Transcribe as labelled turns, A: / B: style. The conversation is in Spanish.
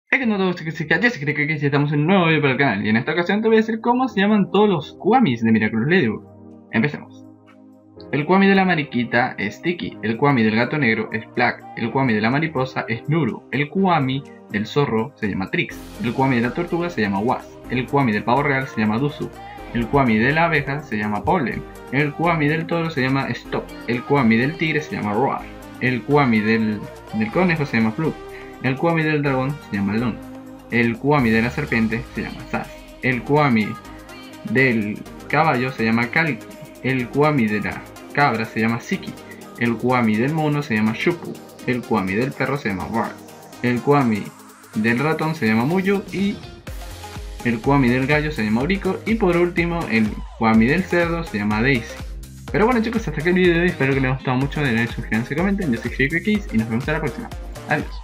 A: Es que no todos chicos, ya se cree que aquí estamos en un nuevo video para el canal y en esta ocasión te voy a decir cómo se llaman todos los Kwamis de Miraculous Ladybug. Empecemos. El Kwami de la mariquita es Sticky, el Kwami del gato negro es Black, el Kwami de la mariposa es Nuru, el Kwami del zorro se llama Trix, el Kwami de la tortuga se llama Was, el Kwami del pavo real se llama Dusu, el Kwami de la abeja se llama Pollen, el Kwami del toro se llama Stop, el Kwami del tigre se llama Roar, el Kwami del conejo se llama Fluke, el Kwami del dragón se llama Lon, el Kwami de la serpiente se llama Sass, el Kwami del caballo se llama Kalki, el Kwami de la cabra se llama Siki, el Kwami del mono se llama Shupu, el Kwami del perro se llama Bart, el Kwami del ratón se llama Muyo y el Kwami del gallo se llama Uriko y por último el Kwami del cerdo se llama Daisy. Pero bueno chicos, hasta aquí el video de hoy, espero que les haya gustado mucho, denle suscríbanse, comenten, yo soy Shake y nos vemos en la próxima. Adiós.